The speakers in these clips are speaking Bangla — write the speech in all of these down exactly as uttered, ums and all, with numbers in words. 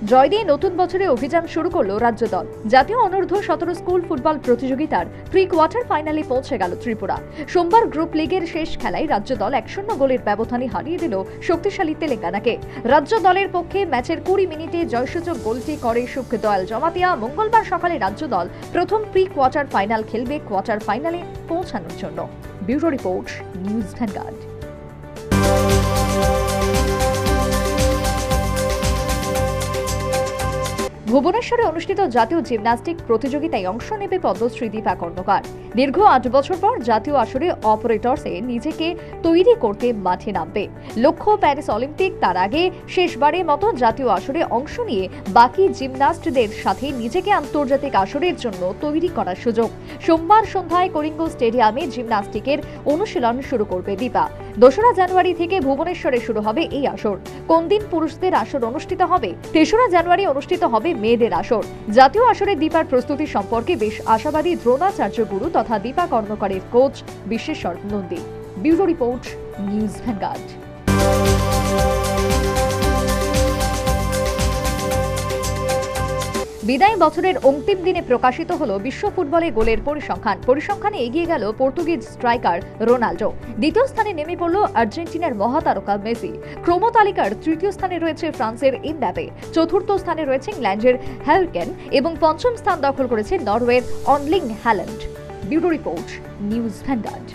জয় দিয়ে নতুন বছরে অভিযান শুরু করলো রাজ্য দল। জাতীয় অনূর্ধ্ব সতেরো স্কুল ফুটবল প্রতিযোগিতার প্রি কোয়ার্টার ফাইনালে পৌঁছে গেল ত্রিপুরা। সোমবার গ্রুপ লিগের শেষ খেলায় রাজ্য দল এক শূন্য গোলের ব্যবধানে হারিয়ে দিল শক্তিশালী তেলেঙ্গানাকে। রাজ্য দলের পক্ষে ম্যাচের কুড়ি মিনিটে জয়সূচক গোলটি করে সুখ দয়াল জমাতিয়া। মঙ্গলবার সকালে রাজ্য দল প্রথম প্রি কোয়ার্টার ফাইনাল খেলবে কোয়ার্টার ফাইনালে পৌঁছানোর জন্য। Bureau report, news Vanguard. ভুবনেশ্বরে অনুষ্ঠিত জাতীয় জিমন্যাস্টিক প্রতিযোগিতায় অংশ নেবে পদ্মশ্রী দীপা কর্মকার। দীর্ঘ আট বছর পর জাতীয় আসরে অপারেটরসে নিজেকে তৈরি করতে মাঠে নামবে। লক্ষ্য প্যারিস অলিম্পিক, তার আগে শেষবারের মতো জাতীয় আসরে অংশ নিয়ে বাকি জিমন্যাস্টদের সাথে নিজেকে আন্তর্জাতিক আসরের জন্য তৈরি করার সুযোগ। সোমবার সন্ধ্যায় কলিঙ্গ স্টেডিয়ামে জিমন্যাস্টিকের অনুশীলন শুরু করবে দীপা। দোসরা জানুয়ারি থেকে ভুবনেশ্বরে শুরু হবে এই আসর। কোন দিন পুরুষদের আসর অনুষ্ঠিত হবে? তেসরা জানুয়ারি অনুষ্ঠিত হবে মেয়েদের আসর। জাতীয় আসরে দীপার প্রস্তুতি সম্পর্কে বেশ আশাবাদী দ্রোণাচার্য গুরু তথা দীপা কর্মকারের coach Bishweshwar Nandi. Bureau report, news Vanguard. বিদায় বছরের অন্তিম দিনে প্রকাশিত হলো বিশ্ব ফুটবলে গোলের পরিসংখ্যান। পরিসংখ্যানে এগিয়ে গেল পর্তুগিজ স্ট্রাইকার রোনাল্ডো। দ্বিতীয় স্থানে নেমে পড়ল আর্জেন্টিনার মহাতারকা মেসি। ক্রম তালিকার তৃতীয় স্থানে রয়েছে ফ্রান্সের এমবাপে, চতুর্থ স্থানে রয়েছে ইংল্যান্ডের হ্যারি কেন এবং পঞ্চম স্থান দখল করেছে নরওয়ের Erling Haaland. Bureau report, news Vanguard.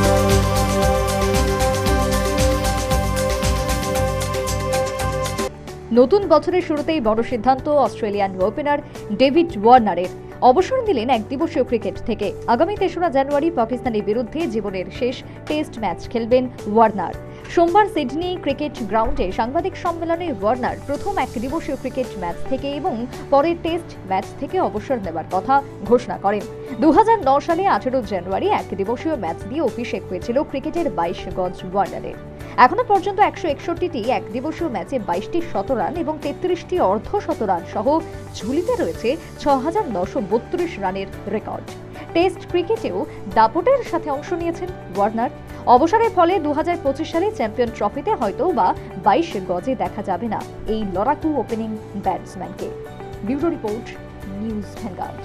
নতুন বছরের শুরুতেই বড় সিদ্ধান্ত অস্ট্রেলিয়ান ওপেনার ডেভিড ওয়ার্নারের। অবসর নিলেন এক দিবসীয় ক্রিকেট থেকে। আগামী তেসরা জানুয়ারি পাকিস্তানের বিরুদ্ধে জীবনের শেষ টেস্ট ম্যাচ খেলবেন ওয়ার্নার। সোমবার সিডনি ক্রিকেট গ্রাউন্ডে সাংবাদিক সম্মেলনে ওয়ার্নার প্রথম এক দিবসীয় ক্রিকেট ম্যাচ থেকে এবং পরের টেস্ট ম্যাচ থেকে অবসর নেবার কথা ঘোষণা করেন। দু হাজার নয় সালে আঠেরো জানুয়ারি এক দিবসীয় ম্যাচ দিয়ে অভিষেক হয়েছিল ক্রিকেটের বাইশ গজ ওয়ার্নারের। এখনো পর্যন্ত একশো একষট্টিটি এক দিবসীয় ম্যাচে বাইশটি শতরান এবং তেত্রিশটি অর্ধ শতরান সহ ঝুলিতে রয়েছে ছ হাজার নশো বত্রিশ রানের রেকর্ড। টেস্ট ক্রিকেটেও দাপটের সাথে অংশ নিয়েছেন ওয়ার্নার। অবসরের ফলে দু হাজার পঁচিশ সালে চ্যাম্পিয়ন ট্রফিতে হয়তো বা বাইশ গজে দেখা যাবে না এই লড়াকু ওপেনিং ব্যাটসম্যানকে। Bureau report, news Vanguard.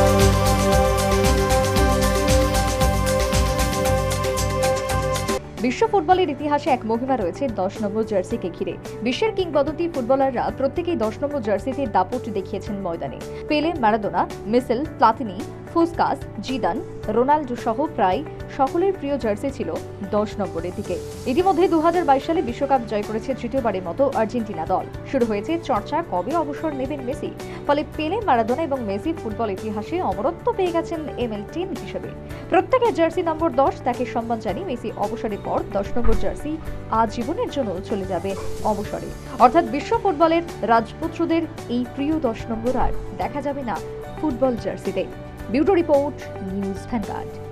বিশ্ব ফুটবলের ইতিহাসে এক মহিমা রয়েছে দশ নম্বর জার্সিকে ঘিরে। বিশ্বের কিংবদন্তি ফুটবলাররা প্রত্যেকেই দশ নম্বর জার্সিতে দাপট দেখিয়েছেন ময়দানে। পেলে, ম্যারাডোনা, মিসেল, প্লাতিনি, ফুসকাস, জিদান, রোনাল্ডো সহ প্রায় সকলের প্রিয় জার্সি ছিল দশ নম্বরের দিকে। ইতিমধ্যে দু হাজার বাইশ সালে বিশ্বকাপ জয় করেছে তৃতীয়বারের মতো আর্জেন্টিনা দল। শুরু হয়েছে চর্চা কবে অবসর নেবেন মেসি। ফলে পেলে, ম্যারাডোনা এবং মেসি ফুটবল ইতিহাসে অমরত্ব পেয়ে গেছেন এম এল টেন হিসেবে। প্রত্যেকের জার্সি নম্বর দশ, তাকে সম্মান জানিয়ে মেসি অবসরের পর দশ নম্বর জার্সি আজীবনের জন্য চলে যাবে অবসরে। অর্থাৎ বিশ্ব ফুটবলের রাজপুত্রদের এই প্রিয় দশ নম্বর আর দেখা যাবে না ফুটবল জার্সিতে। Bureau report, news vanguard.